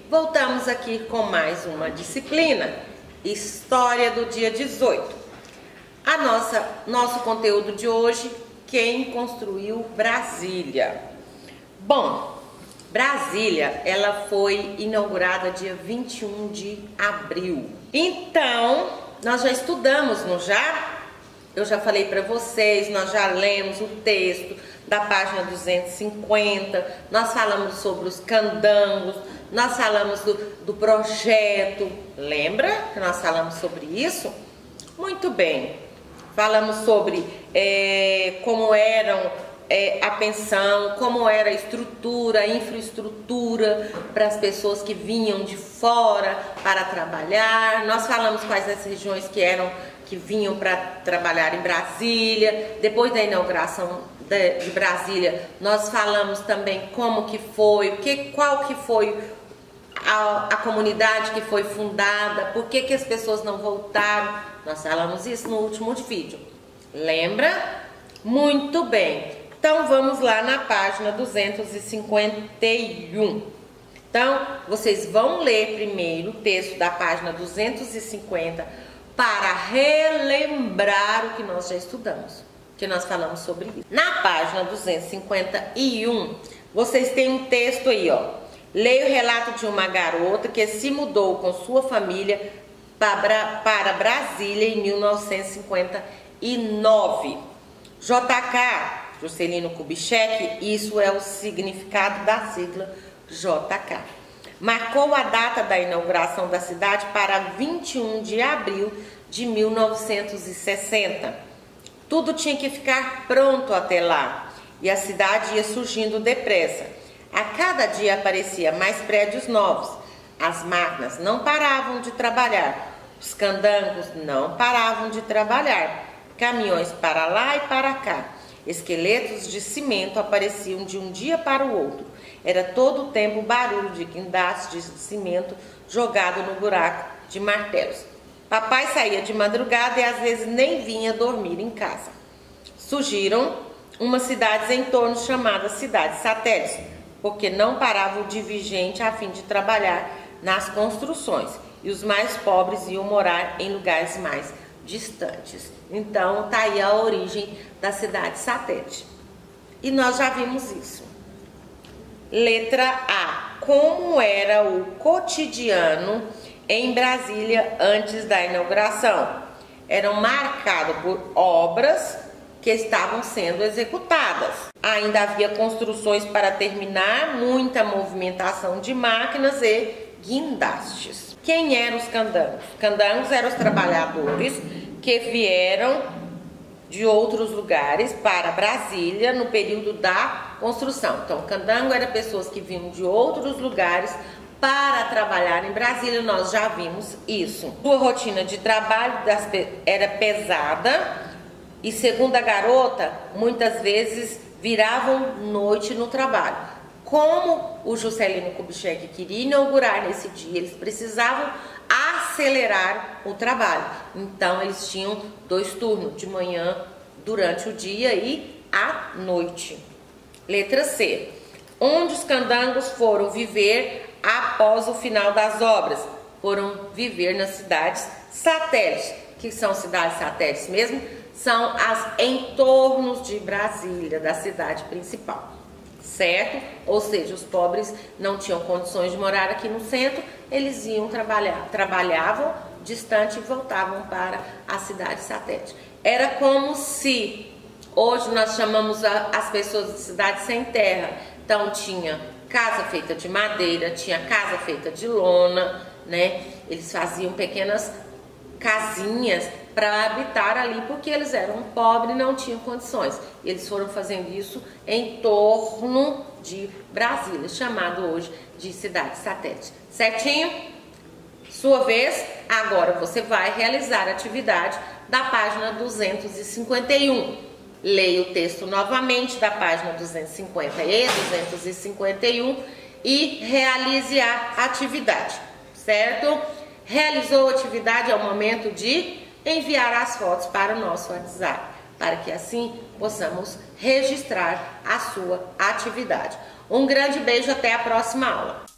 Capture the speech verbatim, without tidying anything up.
Voltamos aqui com mais uma disciplina, História do dia dezoito. A nossa, nosso conteúdo de hoje, quem construiu Brasília? Bom, Brasília, ela foi inaugurada dia vinte e um de abril. Então, nós já estudamos, não já? Eu já falei para vocês, nós já lemos o texto da página duzentos e cinquenta, nós falamos sobre os candangos, nós falamos do, do projeto, lembra que nós falamos sobre isso? Muito bem, falamos sobre é, como eram é, a pensão, como era a estrutura, a infraestrutura para as pessoas que vinham de fora para trabalhar, nós falamos quais as regiões que eram que vinham para trabalhar em Brasília. Depois da inauguração de, de Brasília, nós falamos também como que foi, que, qual que foi a, a comunidade que foi fundada, por que que as pessoas não voltaram. Nós falamos isso no último vídeo. Lembra? Muito bem. Então vamos lá na página duzentos e cinquenta e um. Então, vocês vão ler primeiro o texto da página duzentos e cinquenta para relembrar o que nós já estudamos, que nós falamos sobre isso. Na página duzentos e cinquenta e um, vocês têm um texto aí, ó. Leia o relato de uma garota que se mudou com sua família para, para Brasília em mil novecentos e cinquenta e nove. J K, Juscelino Kubitschek, isso é o significado da sigla J K. Marcou a data da inauguração da cidade para vinte e um de abril de mil novecentos e sessenta. Tudo tinha que ficar pronto até lá e a cidade ia surgindo depressa. A cada dia aparecia mais prédios novos. As máquinas não paravam de trabalhar. Os candangos não paravam de trabalhar. Caminhões para lá e para cá. Esqueletos de cimento apareciam de um dia para o outro. Era todo o tempo barulho de guindastes de cimento jogado no buraco de martelos. Papai saía de madrugada e às vezes nem vinha dormir em casa. Surgiram umas cidades em torno chamadas cidades satélites, porque não parava o dirigente a fim de trabalhar nas construções e os mais pobres iam morar em lugares mais distantes. Então tá aí a origem da cidade satélite. E nós já vimos isso. Letra A. Como era o cotidiano em Brasília antes da inauguração? Eram marcados por obras que estavam sendo executadas. Ainda havia construções para terminar, muita movimentação de máquinas e guindastes. Quem eram os candangos? Candangos eram os trabalhadores que vieram de outros lugares para Brasília no período da construção. Então, candango era pessoas que vinham de outros lugares para trabalhar em Brasília, nós já vimos isso. Sua rotina de trabalho era pesada e, segundo a garota, muitas vezes viravam noite no trabalho. Como o Juscelino Kubitschek queria inaugurar nesse dia, eles precisavam acelerar o trabalho. Então, eles tinham dois turnos, de manhã durante o dia e à noite. Letra C. Onde os candangos foram viver após o final das obras? Foram viver nas cidades satélites. Que são cidades satélites mesmo? São as entornos de Brasília, da cidade principal. Certo? Ou seja, os pobres não tinham condições de morar aqui no centro, eles iam trabalhar, trabalhavam distante e voltavam para a cidade satélite. Era como se, hoje nós chamamos a, as pessoas de cidade sem terra. Então tinha casa feita de madeira, tinha casa feita de lona, né? Eles faziam pequenas casinhas para habitar ali, porque eles eram pobres e não tinham condições. Eles foram fazendo isso em torno de Brasília, chamado hoje de cidade satélite. Certinho? Sua vez, agora você vai realizar a atividade da página duzentos e cinquenta e um. Leia o texto novamente da página duzentos e cinquenta e duzentos e cinquenta e um e realize a atividade, certo? Realizou a atividade, é o momento de enviar as fotos para o nosso WhatsApp, para que assim possamos registrar a sua atividade. Um grande beijo, até a próxima aula.